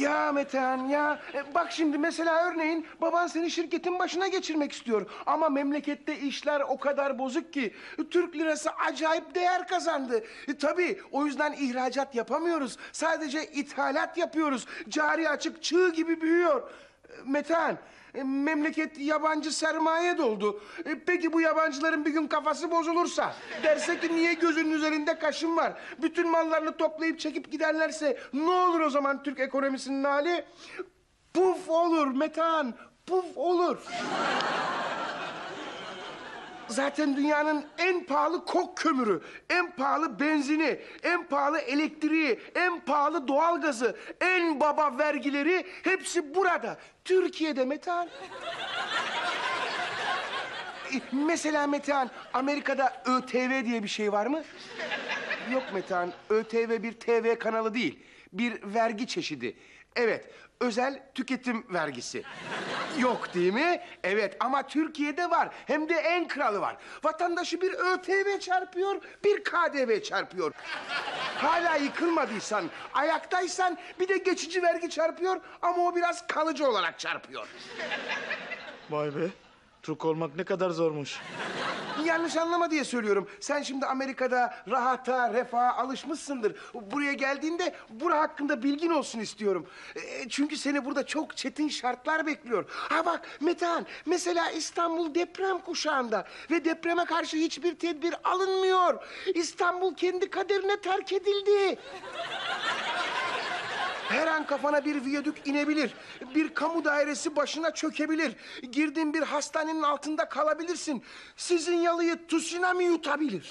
Ya Metehan ya, bak şimdi mesela örneğin baban seni şirketin başına geçirmek istiyor. Ama memlekette işler o kadar bozuk ki Türk lirası acayip değer kazandı. Tabii o yüzden ihracat yapamıyoruz. Sadece ithalat yapıyoruz. Cari açık çığ gibi büyüyor. Metehan, memleket yabancı sermaye doldu. Peki bu yabancıların bir gün kafası bozulursa, derse ki niye gözünün üzerinde kaşın var? Bütün mallarını toplayıp çekip giderlerse ne olur o zaman Türk ekonomisinin hali? Puf olur Metehan, puf olur. Zaten dünyanın en pahalı kok kömürü, en pahalı benzini, en pahalı elektriği, en pahalı doğalgazı, en baba vergileri hepsi burada. Türkiye'de Metehan. Mesela Metehan, Amerika'da ÖTV diye bir şey var mı? Yok Metehan, ÖTV bir TV kanalı değil, bir vergi çeşidi. Evet, özel tüketim vergisi. Yok değil mi? Evet ama Türkiye'de var. Hem de en kralı var. Vatandaşı bir ÖTV çarpıyor, bir KDV çarpıyor. Hala yıkılmadıysan, ayaktaysan bir de geçici vergi çarpıyor ama o biraz kalıcı olarak çarpıyor. Vay be. Türk olmak ne kadar zormuş. Yanlış anlama diye söylüyorum. Sen şimdi Amerika'da rahata, refaha alışmışsındır. Buraya geldiğinde bura hakkında bilgin olsun istiyorum. Çünkü seni burada çok çetin şartlar bekliyor. Ha bak Metehan, mesela İstanbul deprem kuşağında ve depreme karşı hiçbir tedbir alınmıyor. İstanbul kendi kaderine terk edildi. Her an kafana bir viyadük inebilir. Bir kamu dairesi başına çökebilir. Girdiğin bir hastanenin altında kalabilirsin. Sizin yalıyı tsunami yutabilir.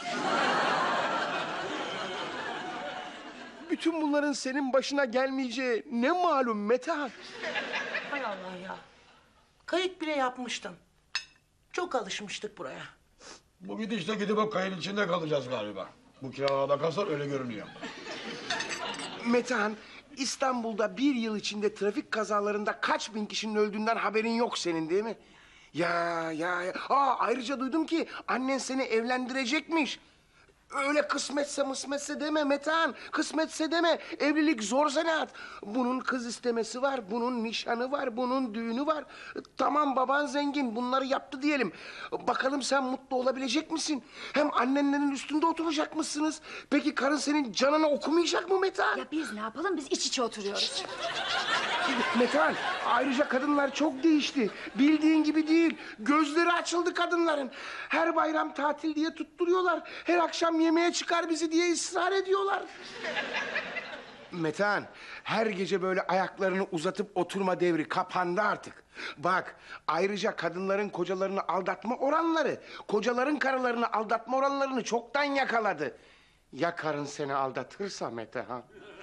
Bütün bunların senin başına gelmeyeceği ne malum Metehan? Hay Allah ya. Kayıt bile yapmıştım. Çok alışmıştık buraya. Bu gidişle gidip o kayın içinde kalacağız galiba. Bu kiralada kalsak öyle görünüyor. Metehan, İstanbul'da bir yıl içinde trafik kazalarında kaç bin kişinin öldüğünden haberin yok senin değil mi? Ya. Ayrıca duydum ki annen seni evlendirecekmiş. Öyle kısmetse mısmetse deme Metehan. Kısmetse deme. Evlilik zor zanaat. Bunun kız istemesi var, bunun nişanı var, bunun düğünü var. Tamam baban zengin, bunları yaptı diyelim. Bakalım sen mutlu olabilecek misin? Hem annenlerin üstünde oturacak mısınız? Peki karın senin canını okumayacak mı Metehan? Ya biz ne yapalım? Biz iç içe oturuyoruz. Metehan, ayrıca kadınlar çok değişti. Bildiğin gibi değil. Gözleri açıldı kadınların. Her bayram tatil diye tutturuyorlar. Her akşam yemeğe çıkar bizi diye ısrar ediyorlar. Metehan, her gece böyle ayaklarını uzatıp oturma devri kapandı artık. Bak, ayrıca kadınların kocalarını aldatma oranları, kocaların karılarını aldatma oranlarını çoktan yakaladı. Ya karın seni aldatırsa Metehan?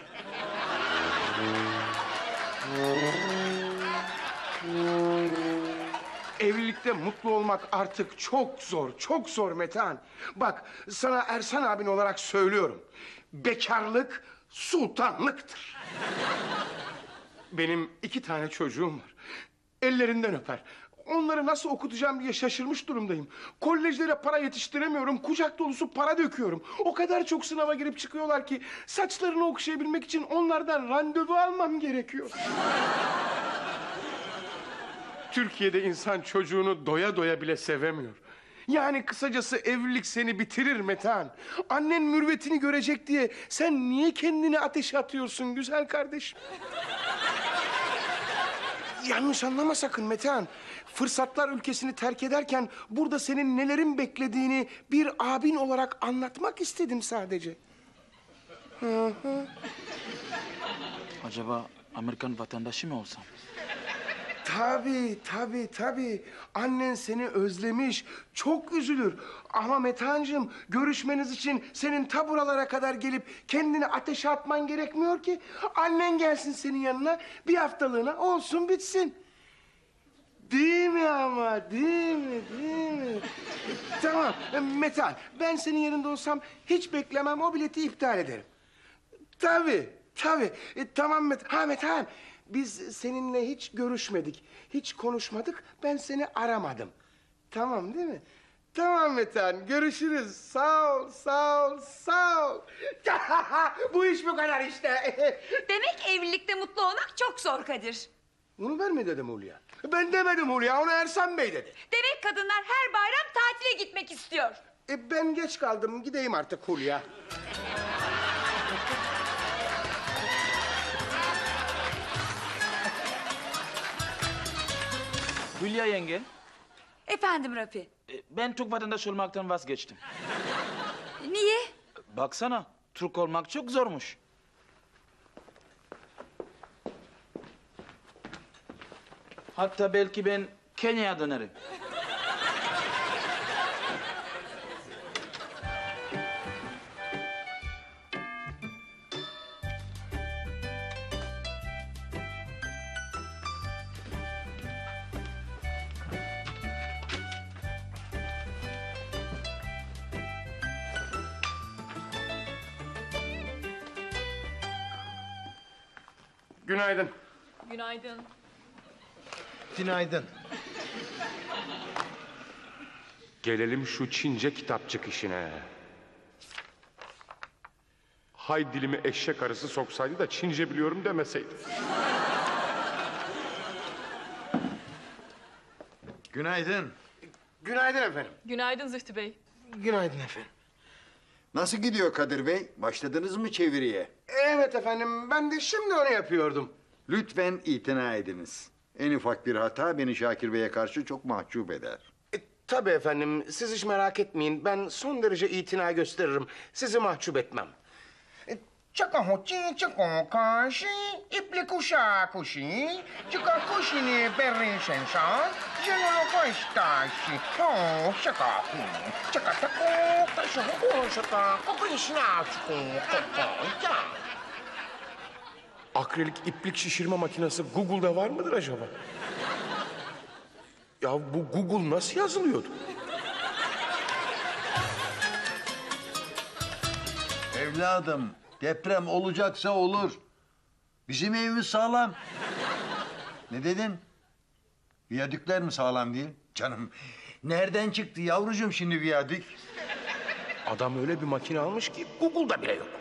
Evlilikte mutlu olmak artık çok zor, çok zor Metehan. Bak, sana Ersan abin olarak söylüyorum. Bekarlık sultanlıktır. Benim 2 tane çocuğum var. Ellerinden öper. Onları nasıl okutacağım diye şaşırmış durumdayım. Kolejlere para yetiştiremiyorum, kucak dolusu para döküyorum. O kadar çok sınava girip çıkıyorlar ki saçlarını okşayabilmek için onlardan randevu almam gerekiyor. Türkiye'de insan çocuğunu doya doya bile sevemiyor. Yani kısacası evlilik seni bitirir Metehan. Annen mürvetini görecek diye sen niye kendini ateşe atıyorsun güzel kardeşim? Yanlış anlama sakın Metehan. Fırsatlar ülkesini terk ederken burada senin nelerin beklediğini bir abin olarak anlatmak istedim sadece. Acaba Amerikan vatandaşı mı olsam? Tabii. Annen seni özlemiş, çok üzülür. Ama Metehan'cığım, görüşmeniz için senin ta buralara kadar gelip kendini ateşe atman gerekmiyor ki. Annen gelsin senin yanına, bir haftalığına olsun bitsin. Değil mi ama, değil mi? Tamam, Metehan, ben senin yerinde olsam hiç beklemem, o bileti iptal ederim. Tabii. Tamam Metehan. Biz seninle hiç görüşmedik, hiç konuşmadık. Ben seni aramadım. Tamam değil mi? Tamam Metehan, görüşürüz. Sağ ol, sağ ol, sağ ol. Bu iş bu kadar işte. Demek evlilikte mutlu olmak çok zor Kadir. Bunu ben mi dedim Hulya? Ben demedim Hulya, onu Ersan Bey dedi. Demek kadınlar her bayram tatile gitmek istiyor. Ben geç kaldım, gideyim artık Hulya. Hülya yenge, Efendim Rafi. ben Türk vatandaşı olmaktan vazgeçtim. Niye? Baksana, Türk olmak çok zormuş. Hatta belki ben Kenya'ya dönerim. Günaydın. Günaydın. Günaydın. Gelelim şu Çince kitapçık işine. Hay dilimi eşek arısı soksaydı da Çince biliyorum demeseydi. Günaydın. Günaydın efendim. Günaydın Zühtü Bey. Günaydın efendim. Nasıl gidiyor Kadir Bey? Başladınız mı çeviriye? Evet efendim, ben de şimdi onu yapıyordum. Lütfen itina ediniz. En ufak bir hata beni Şakir Bey'e karşı çok mahcup eder. Tabii efendim, siz hiç merak etmeyin. Ben son derece itina gösteririm. Sizi mahcup etmem. Çaka hoçi, çaka kaşı, ipli kuşa kuşi, çaka kuşini berrin şenşan, jenolo koştaşı, ho şaka hu, çaka tako, taşı hu şaka, kokuşna çuku, koko, Akrilik iplik şişirme makinesi Google'da var mıdır acaba? Ya bu Google nasıl yazılıyordu? Evladım, deprem olacaksa olur. Bizim evimiz sağlam. Ne dedin? Viyadükler mi sağlam değil? Canım, nereden çıktı yavrucuğum şimdi viyadük? Adam öyle bir makine almış ki Google'da bile yok.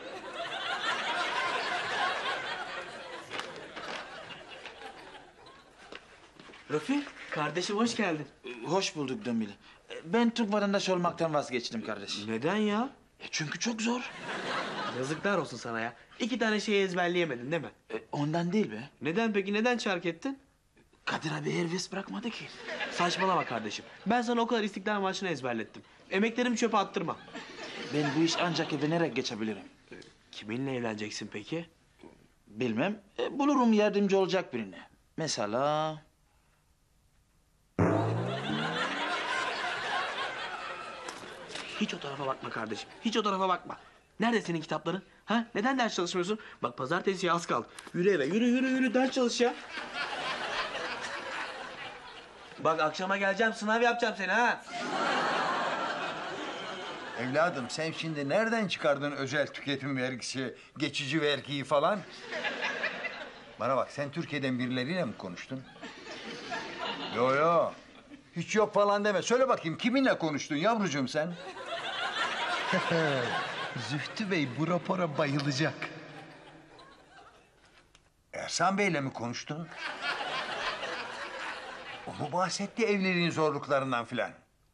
Rafi, Kardeşim hoş geldin. hoş bulduk Dombili. Ben Türk vatandaşı olmaktan vazgeçtim kardeş. Neden ya? Çünkü çok zor. Yazıklar olsun sana ya. 2 tane şeyi ezberleyemedin değil mi? Ondan değil be. Neden peki? Neden çark ettin? Kadir abi herves bırakmadı ki. Saçmalama kardeşim. Ben sana o kadar İstiklal Marşı'nı ezberlettim. Emeklerimi çöpe attırma. Ben bu iş ancak evlenerek geçebilirim. Kiminle evleneceksin peki? Bilmem, bulurum yardımcı olacak birini. Mesela... Hiç o tarafa bakma kardeşim. Hiç o tarafa bakma. Nerede senin kitapların? Ha? Neden ders çalışmıyorsun? Bak pazartesiye az kaldı. Yürü eve. Yürü ders çalış ya. Bak akşama geleceğim sınav yapacağım seni ha. Evladım sen şimdi nereden çıkardın özel tüketim vergisi, geçici vergiyi falan? Bana bak sen Türkiye'den birileriyle mi konuştun? Yo. Hiç yok falan deme. Söyle bakayım kiminle konuştun yavrucuğum sen? Zühtü Bey bu rapora bayılacak. Ersan Bey'le mi konuştun? O mu bahsetti evliliğin zorluklarından filan?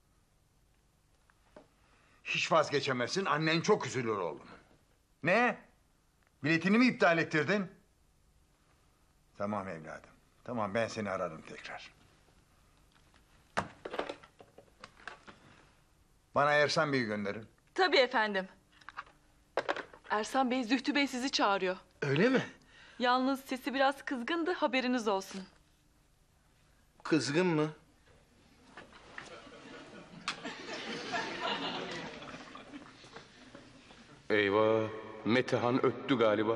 Hiç vazgeçemezsin. Annen çok üzülür oğlum. Ne? Biletini mi iptal ettirdin? Tamam evladım. Tamam ben seni ararım tekrar. Bana Ersan Bey'i gönderin. Tabii efendim. Ersan Bey, Zühtü Bey sizi çağırıyor. Öyle mi? Yalnız sesi biraz kızgındı, haberiniz olsun. Kızgın mı? Eyvah, Metehan öttü galiba.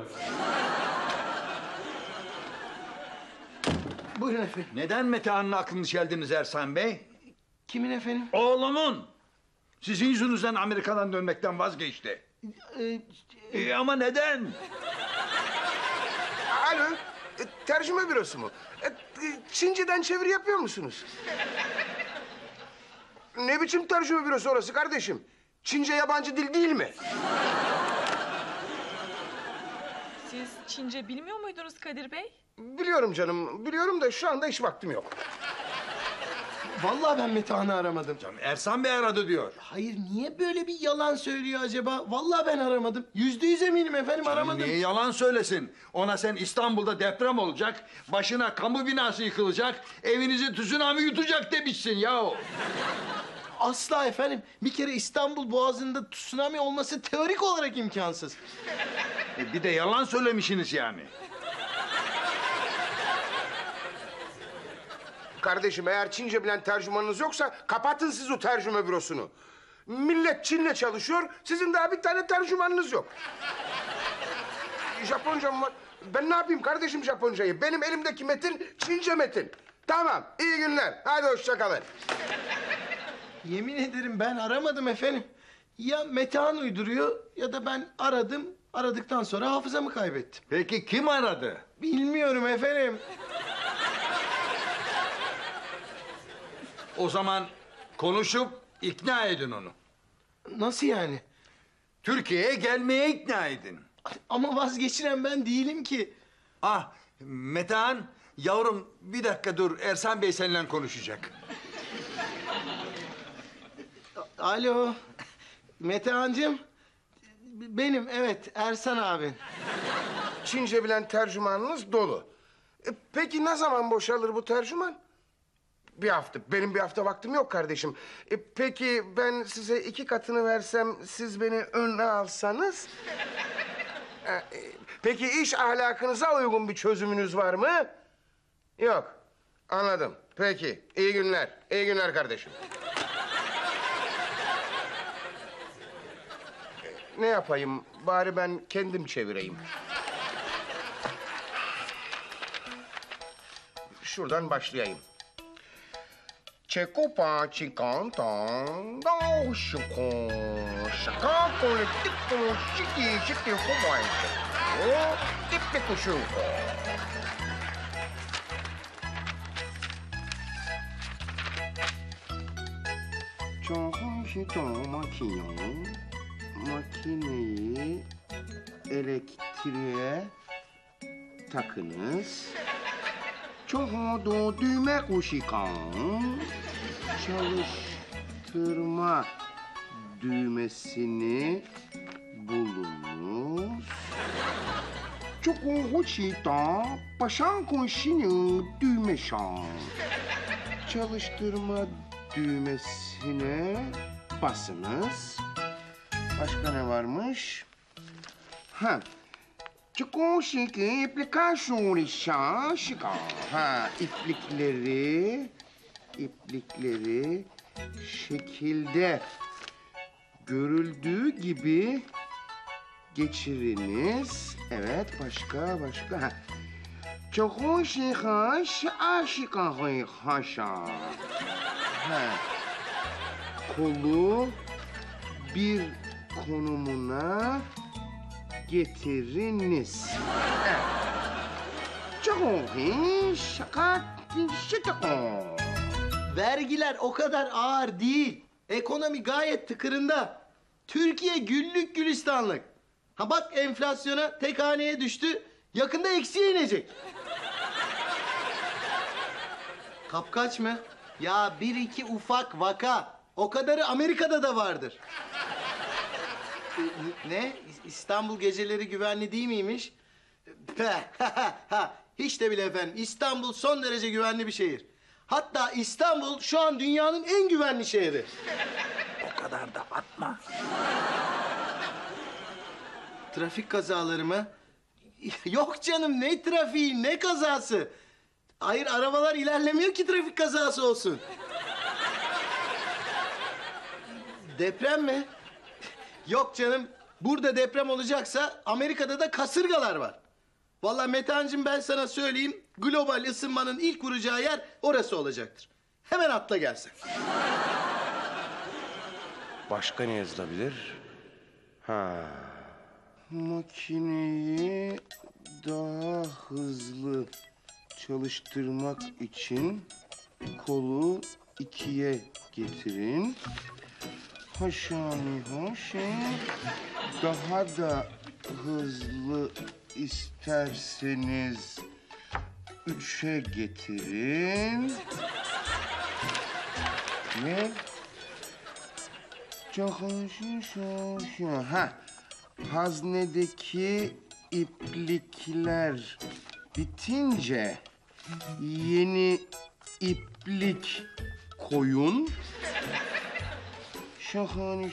Buyurun efendim. Neden Metehan'ın aklını çeldiniz Ersan Bey? Kimin efendim? Oğlumun. Sizin yüzünüzden Amerika'dan dönmekten vazgeçti. Ama neden? Alo, tercüme bürosu mu? Çince'den çeviri yapıyor musunuz? Ne biçim tercüme bürosu orası kardeşim? Çince yabancı dil değil mi? Siz Çince bilmiyor muydunuz Kadir Bey? Biliyorum canım, biliyorum da şu anda hiç vaktim yok. Vallahi ben Metehan'ı aramadım. Ersan Bey aradı diyor. Hayır, niye böyle bir yalan söylüyor acaba? Vallahi ben aramadım. %100 eminim efendim, aramadım. Niye yalan söylesin? Ona sen İstanbul'da deprem olacak, başına kamu binası yıkılacak, evinizi tsunami yutacak demişsin yahu. Asla efendim. Bir kere İstanbul Boğazı'nda tsunami olması teorik olarak imkansız. Bir de yalan söylemişsiniz yani. Kardeşim eğer Çince bilen tercümanınız yoksa kapatın siz o tercüme bürosunu. Millet Çin'le çalışıyor, sizin daha bir tane tercümanınız yok. Japonca mı var? Ben ne yapayım kardeşim Japoncayı? Benim elimdeki metin Çince metin. Tamam, iyi günler. Hadi hoşça kalın. Yemin ederim ben aramadım efendim. Ya Metehan uyduruyor ya da ben aradım. Aradıktan sonra hafızamı kaybettim. Peki kim aradı? Bilmiyorum efendim. O zaman konuşup ikna edin onu. Nasıl yani? Türkiye'ye gelmeye ikna edin. Ama vazgeçiren ben değilim ki. Ah Metehan, yavrum bir dakika dur, Ersan Bey seninle konuşacak. Alo. Metehan'cığım. Benim, evet, Ersan abin. Çince bilen tercümanınız dolu. Peki ne zaman boşalır bu tercüman? Bir hafta. Benim bir hafta vaktim yok kardeşim. Peki ben size 2 katını versem, siz beni önüne alsanız? Peki iş ahlakınıza uygun bir çözümünüz var mı? Yok. Anladım. Peki. İyi günler. İyi günler kardeşim. Ne yapayım? Bari ben kendim çevireyim. Şuradan başlayayım. Çekopa çikantan dao şuko şaka politikko şiki şiki kovay o tipi kuşuko. Makineyi elektriğe takınız. Çoğu düğme kuşikan. Çalıştırma düğmesini bulunuz. Çok hoşita paşan koşinin düğme şan. Çalıştırma düğmesine basınız. Başka ne varmış? Ha. Çikoşiki iplikasyon şaşika. Ha, iplikleri şekilde görüldüğü gibi geçiriniz. Evet, başka. Ha. Çikoşika aşika haşa. Ha. Kolu bir konumuna getiriniz. Vergiler o kadar ağır değil. Ekonomi gayet tıkırında. Türkiye güllük gülistanlık. Ha bak, enflasyona tek haneye düştü. Yakında eksiye inecek. Kapkaç mı? Ya bir iki ufak vaka. O kadarı Amerika'da da vardır. Ne? İstanbul geceleri güvenli değil miymiş? Hiç de bile efendim. İstanbul son derece güvenli bir şehir. Hatta İstanbul şu an dünyanın en güvenli şehri. O kadar da atma. Trafik kazaları mı? Yok canım, ne trafiği, ne kazası? Hayır, arabalar ilerlemiyor ki trafik kazası olsun. Deprem mi? Yok canım, burada deprem olacaksa Amerika'da da kasırgalar var. Vallahi Metehan'cığım, ben sana söyleyeyim, global ısınmanın ilk vuracağı yer orası olacaktır. Hemen atla gelsin. Başka ne yazılabilir? Ha. Makineyi daha hızlı çalıştırmak için kolu 2'ye getirin. Haşani haşa. Daha da hızlı isterseniz 3'e getirin. Ne? Çok ha. Haznedeki iplikler bitince yeni iplik koyun. Şahane.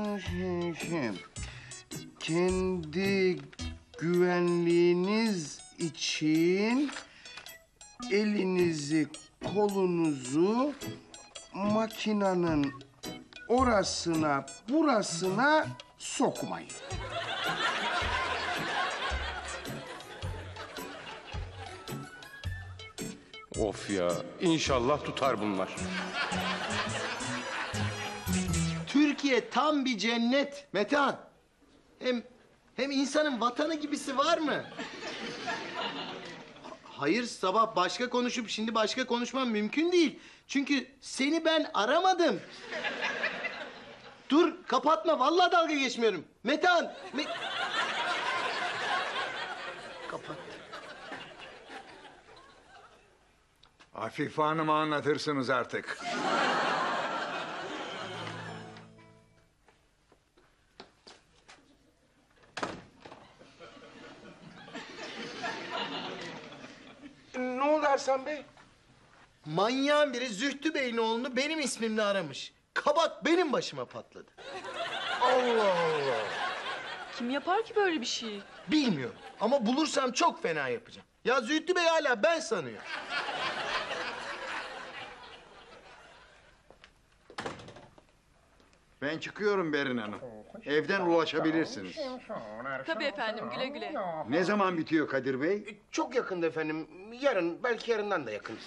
Kendi güvenliğiniz için elinizi, kolunuzu makinenin orasına, burasına sokmayın. Of ya, inşallah tutar bunlar. Türkiye tam bir cennet Metehan. Hem insanın vatanı gibisi var mı? Hayır, sabah başka konuşup şimdi başka konuşmam mümkün değil. Çünkü seni ben aramadım. Dur, kapatma. Vallahi dalga geçmiyorum. Metehan. Kapat. Afife Hanım'a anlatırsınız artık. Ne oldu Ersan Bey? Manyağın biri Zühtü Bey'in oğlunu benim ismimle aramış. Kabak benim başıma patladı. Allah Allah. Kim yapar ki böyle bir şeyi? Bilmiyorum ama bulursam çok fena yapacağım. Ya Zühtü Bey hala ben sanıyor. Ben çıkıyorum Berin Hanım. Evden ulaşabilirsiniz. Tabii efendim, güle güle. Ne zaman bitiyor Kadir Bey? Çok yakında efendim. Yarın, belki yarından da yakın.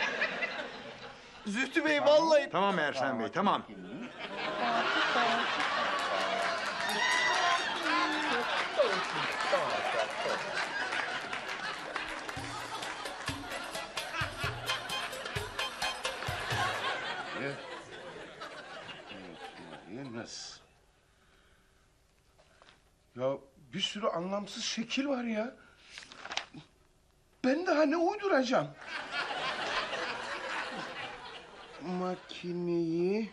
Zühtü Bey vallahi... Tamam Ersan Bey, tamam. Nasıl? Ya bir sürü anlamsız şekil var ya. Ben daha ne uyduracağım? Makineyi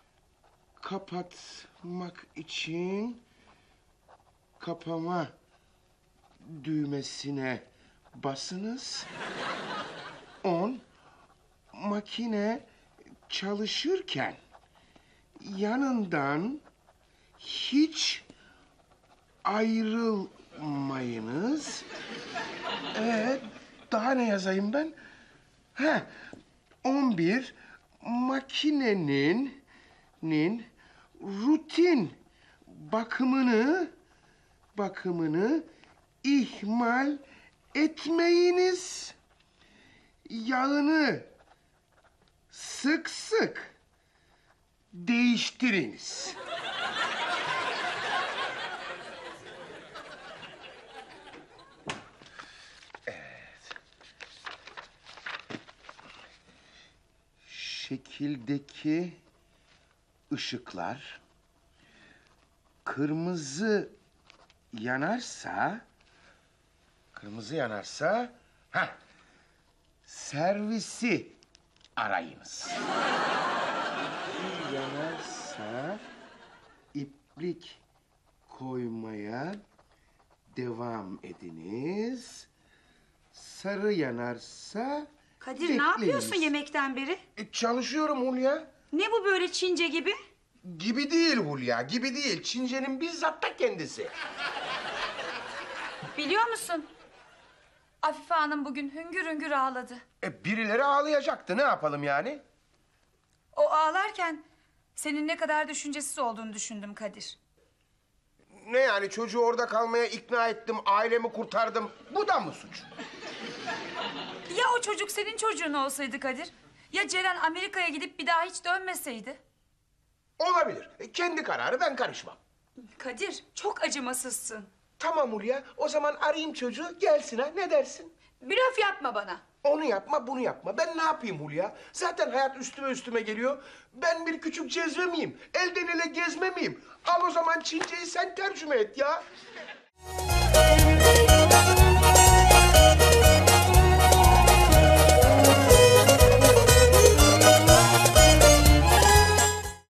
kapatmak için kapama düğmesine basınız. 10. Makine çalışırken yanından hiç ayrılmayınız. Daha ne yazayım ben? 11. Makinenin rutin bakımını ihmal etmeyiniz. Yağını sık sık değiştiriniz. Şekildeki ışıklar kırmızı yanarsa servisi arayınız. Yanarsa iplik koymaya devam ediniz. Sarı yanarsa Kadir bekleyiniz. ne yapıyorsun yemekten beri? Çalışıyorum Hulya. Ne bu böyle Çince gibi? Gibi değil Hulya, gibi değil. Çince'nin bizzat da kendisi. Biliyor musun? Afife Hanım bugün hüngür hüngür ağladı. Birileri ağlayacaktı. Ne yapalım yani? O ağlarken senin ne kadar düşüncesiz olduğunu düşündüm Kadir. Ne yani, çocuğu orada kalmaya ikna ettim, ailemi kurtardım. Bu da mı suç? Ya o çocuk senin çocuğun olsaydı Kadir? Ya Ceren Amerika'ya gidip bir daha hiç dönmeseydi? Olabilir. Kendi kararı, ben karışmam. Kadir çok acımasızsın. Tamam Hulya, o zaman arayayım çocuğu, gelsin ha. Ne dersin? Blöf yapma bana. Onu yapma, bunu yapma. Ben ne yapayım Hulya? Zaten hayat üstüme geliyor. Ben bir küçük cezve miyim? Elden ele gezme miyim? Al o zaman Çince'yi sen tercüme et ya.